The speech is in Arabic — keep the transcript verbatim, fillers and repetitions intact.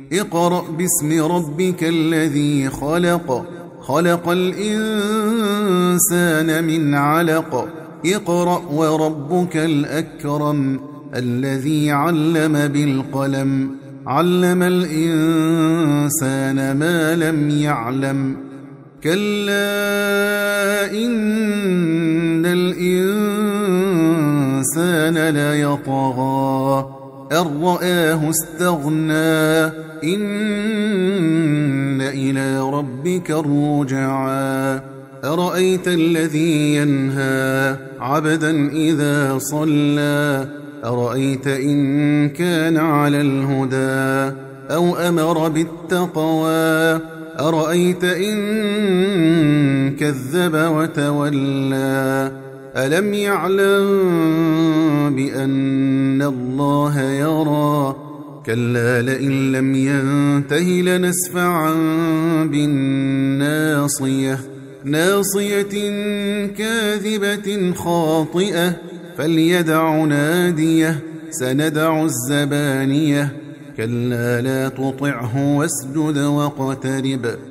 اقرأ باسم ربك الذي خلق خلق الإنسان من علق اقرأ وربك الأكرم الذي علم بالقلم علم الإنسان ما لم يعلم كلا إن الإنسان ليطغى أن رآه استغنى إن إلى ربك الرجعى أرأيت الذي ينهى عبدا إذا صلى أرأيت إن كان على الهدى أو أمر بالتقوى أرأيت إن كذب وتولى ألم يعلم بأن الله يرى كلا لئن لم ينته لنسفعا بالناصية ناصية كاذبة خاطئة فليدع ناديه سندع الزبانية كلا لا تطعه واسجد واقترب